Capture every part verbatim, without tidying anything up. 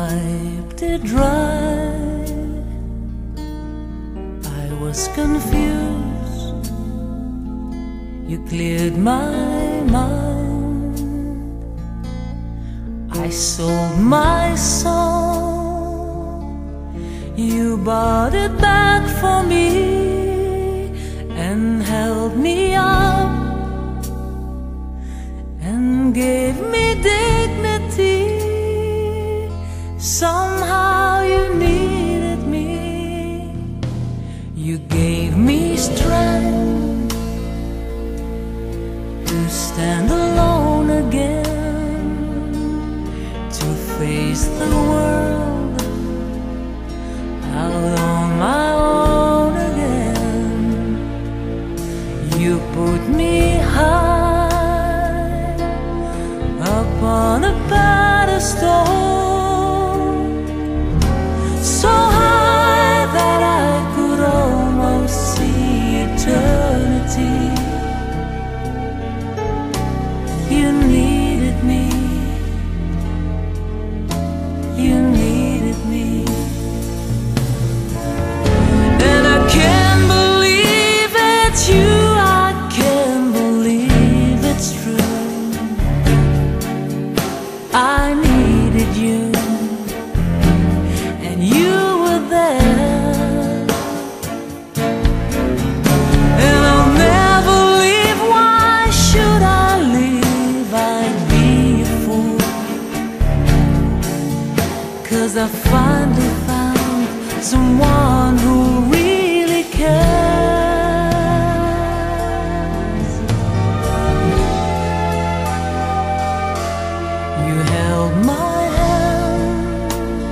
wiped it dry. I was confused, you cleared my mind. I sold my soul, you bought it back for me and held me up and gave me dignity. Somehow you needed me. You gave me strength to stand alone again, to face the world out on my own again. You put me high upon a pedestal, so high that I could almost see eternity. You needed me, you needed me. And I can't believe it's you, I can't believe it's true. I needed you, and you were there. And I'll never leave, why should I leave? I'd be a fool, 'cause I finally found someone who really cares. You held my hand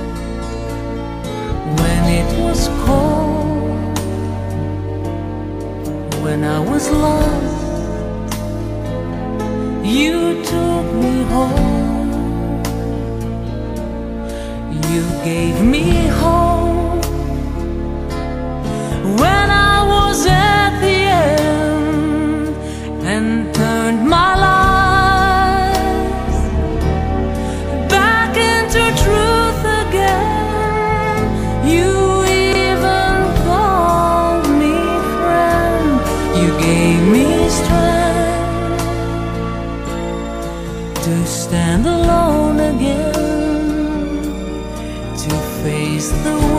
when it was cold, when I was lost, you took me home. You gave me hope when I was at the end, and turned my life back into truth again. You even called me friend. You gave me strength to stand alone again, to face the world